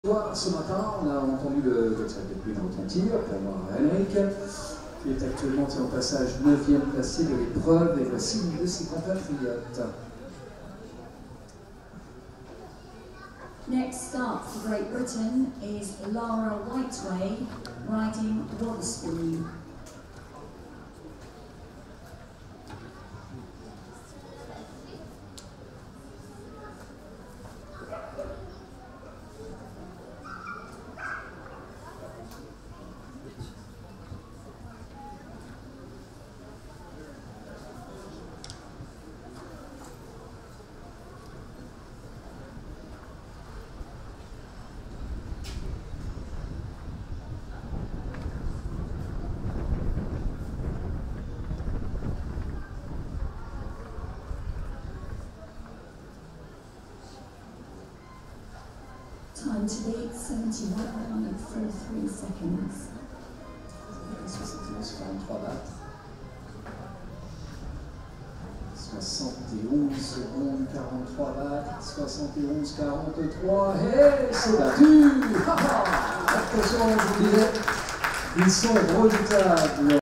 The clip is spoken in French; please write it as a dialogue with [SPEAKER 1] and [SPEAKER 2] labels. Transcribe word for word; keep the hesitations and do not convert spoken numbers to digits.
[SPEAKER 1] Ce matin, on a entendu le Gotthard des Plumes retentir pour moi Henrik, qui est actuellement au passage neuvième placé de l'épreuve, et voici une de ses compatriotes.
[SPEAKER 2] Next start for Great Britain is Lara Whiteway riding Waterspoon. Time to beat seventy-one point four three seconds.
[SPEAKER 1] soixante et onze quarante-trois battre. soixante et onze secondes quarante-trois battre. soixante et onze quarante-trois. Et c'est battu. Attention, je vous disais, ils sont redoutables.